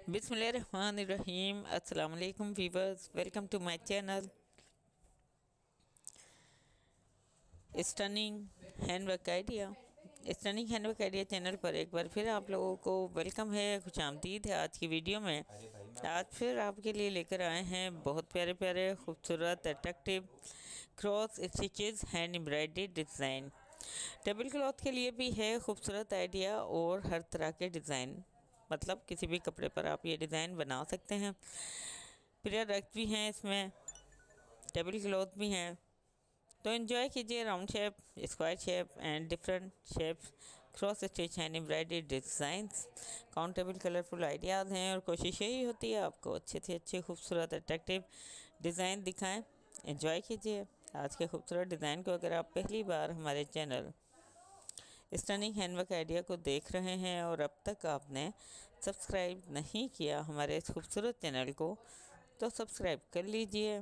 बिस्मिल्लाहिर्रहमानिर्रहीम। अस्सलाम वालेकुम viewers, welcome to my channel stunning handwork idea. Stunning handwork idea channel पर एक बार फिर आप लोगों को वेलकम है, खुशामदीद है। आज की वीडियो में आज फिर आपके लिए लेकर आए हैं बहुत प्यारे प्यारे खूबसूरत attractive cross stitches hand embroidery design. Table cloth के लिए भी है खूबसूरत आइडिया और हर तरह के डिज़ाइन, मतलब किसी भी कपड़े पर आप ये डिज़ाइन बना सकते हैं। प्रोडक्ट भी हैं इसमें, टेबल क्लॉथ भी हैं, तो एंजॉय कीजिए। Round shape, square shape and different shapes, cross stitch and embroidery designs, countable colourful ideas हैं और कोशिश यही होती है आपको अच्छे से अच्छे खूबसूरत अट्रैक्टिव डिज़ाइन दिखाएं। एंजॉय कीजिए आज के खूबसूरत डिज़ाइन को। अगर आप पहली बार हमारे चैनल स्टनिंग हैंडवर्क आइडिया को देख रहे हैं और अब तक आपने सब्सक्राइब नहीं किया हमारे इस खूबसूरत चैनल को, तो सब्सक्राइब कर लीजिए।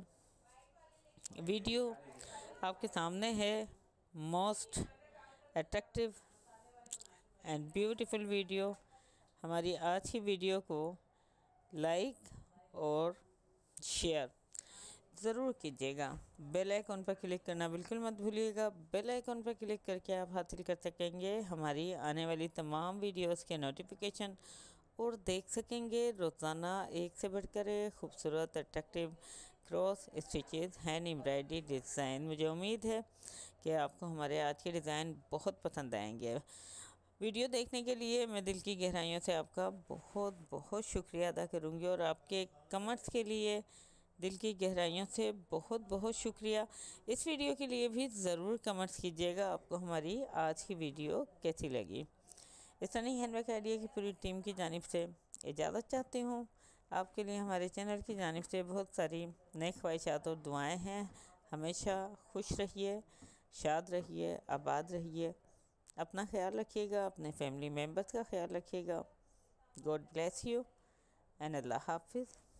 वीडियो आपके सामने है, most attractive and beautiful video. हमारी आज की वीडियो को लाइक और शेयर ज़रूर कीजिएगा। बेल आइकन पर क्लिक करना बिल्कुल मत भूलिएगा। बेल आइकन पर क्लिक करके आप हासिल कर सकेंगे हमारी आने वाली तमाम वीडियोस के नोटिफिकेशन और देख सकेंगे रोज़ाना एक से बढ़कर खूबसूरत attractive cross stitches hand embroidery design. मुझे उम्मीद है कि आपको हमारे आज के डिज़ाइन बहुत पसंद आएंगे। वीडियो देखने के लिए मैं दिल की गहराइयों से आपका बहुत बहुत शुक्रिया अदा करूँगी और आपके कमेंट्स के लिए दिल की गहराइयों से बहुत बहुत शुक्रिया। इस वीडियो के लिए भी ज़रूर कमेंट्स कीजिएगा आपको हमारी आज की वीडियो कैसी लगी। स्टनिंग हैंडवर्क आइडिया की पूरी टीम की जानिब से इजाज़त चाहती हूँ। आपके लिए हमारे चैनल की जानिब से बहुत सारी नई ख्वाहिशात और दुआएं हैं। हमेशा खुश रहिए, शाद रहिए, आबाद रहिए। अपना ख्याल रखिएगा, अपने फैमिली मेम्बर्स का ख्याल रखिएगा। God bless you and Allah हाफिज़।